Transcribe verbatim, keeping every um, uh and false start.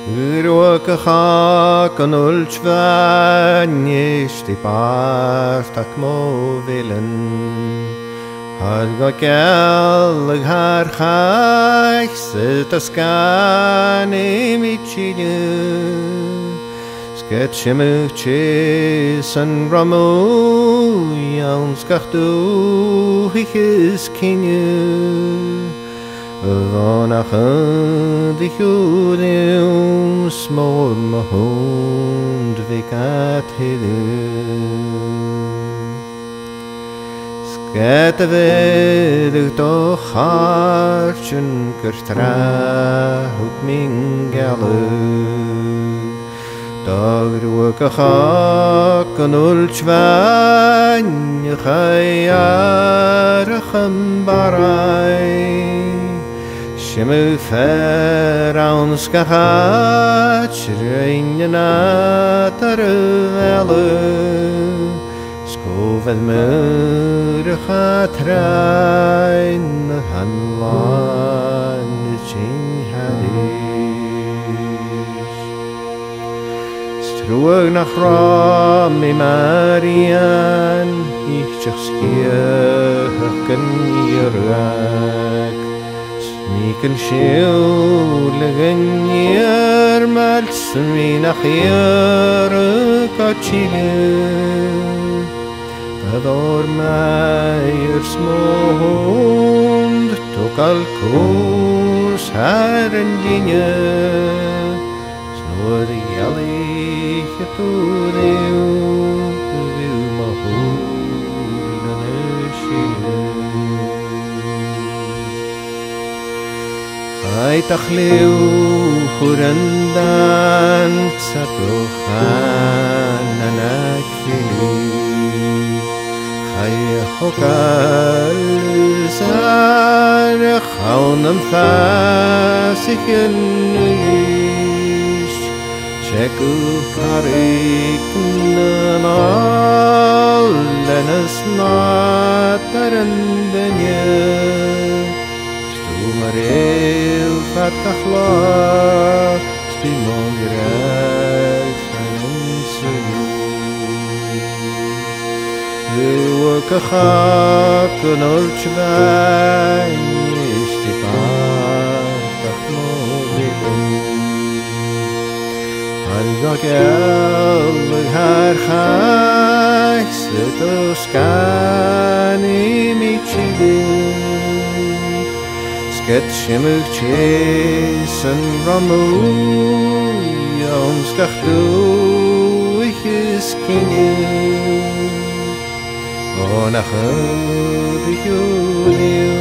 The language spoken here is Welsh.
Urwakach an ulchvan ist die Partak mo willen. Har gakel har chach sit askan imichinu. Sket shimuch chis an ramu yans gachtu hichis kinu. Vanach die Judeum smor mahund vikat hidu. Skete vedig toch hartjen kertra hoek mingalu. Dag roke hak en ulchwan chayarachem barai. Shimu ferans gachat shreina tarvelu. Skovet murchat rein hanlan chin hadish. Struag nach ram i Marian ich chachskiegen yerak. Miken shulegen yer malsmi nach yer kachile. Ador meier smond tokal kurs haren dinje. Snor yali getudeu vil mahul neshile. Ay takhliu khurandan tsatokhan anakili. Ay hokal zar khaunam fasiken ish. Sheku karik nanal lenas natarandanya. Mareu fat kakhla stimogret ansuyu. Urwakach an ulchvan ist die Partak mo willen. An gakel har chach sit askan imichile. Sket shimuch chis an ramu yons gachtu ichis kinu. Vanach die Judeum